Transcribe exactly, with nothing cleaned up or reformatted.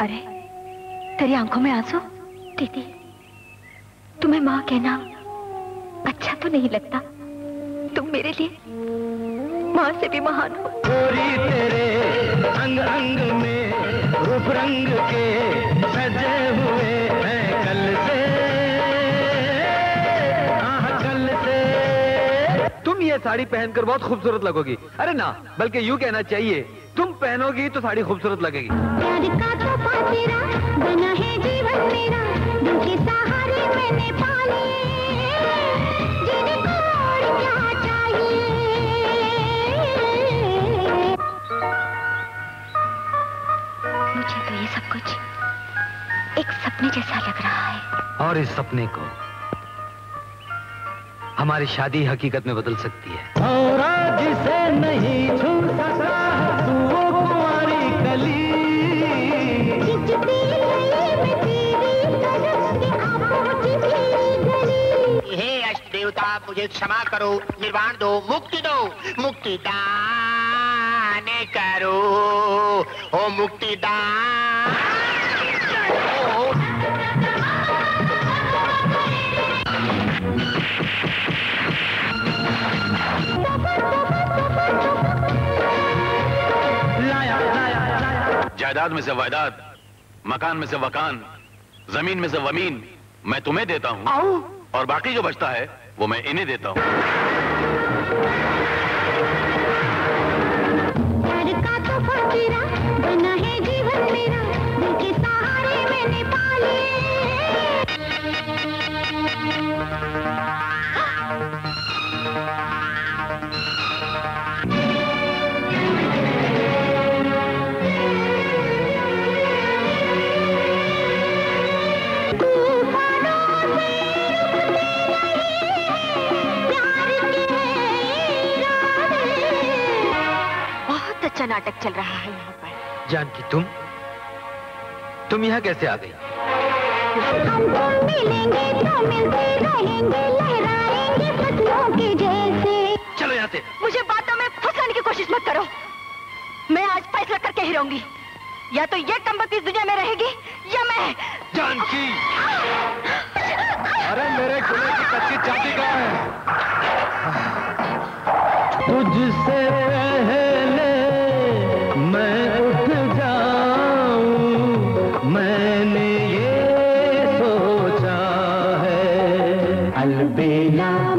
अरे तेरी आंखों में आंसू? दीदी, तुम्हें माँ कहना अच्छा तो नहीं लगता? तुम मेरे लिए माँ से भी महान हो। गोरी तेरे अंग अंग में रूप रंग के सजे हुए हैं कल से, आह कल से। तुम ये साड़ी पहनकर बहुत खूबसूरत लगोगी। अरे ना, बल्कि यूं कहना चाहिए तुम पहनोगी तो साड़ी खूबसूरत लगेगी। प्यार का तोहफा तेरा बना है जीवन मेरा, दिल के सहारे मैंने पाले, जीने को और क्या चाहिए। मुझे तो ये सब कुछ एक सपने जैसा लग रहा है। और इस सपने को हमारी शादी हकीकत में बदल सकती है। और जिसे नहीं छू सका तू वो कुंवारी कली, हे अष्ट देवता, मुझे क्षमा करो, निर्वाण दो, मुक्ति दो, मुक्ति दान करो, ओ मुक्ति दान। जायदाद में से वायदाद, मकान में से वकान, जमीन में से वमीन मैं तुम्हें देता हूँ, और बाकी जो बचता है वो मैं इन्हें देता हूँ। प्यार का तोहफा तेरा बना है जीवन मेरा, दिल के सहारे मैंने पाले। अच्छा नाटक चल रहा है यहाँ पर। जानकी, तुम तुम यहाँ कैसे आ गई? हम तुम मिलेंगे तो मिलते रहेंगे, लहराएंगे पत्तों के जैसे। चलो यहाँ से। मुझे बातों में फंसाने की कोशिश मत करो। मैं आज फैसला करके ही रहूंगी, या तो ये कमबख्ती इस दुनिया में रहेगी या मैं। जानकी, अरे मेरे गले की कच्ची चाबी कहाँ है? तुझसे पहले मैं उठ जाऊं, मैंने ये सोचा है। अलबेला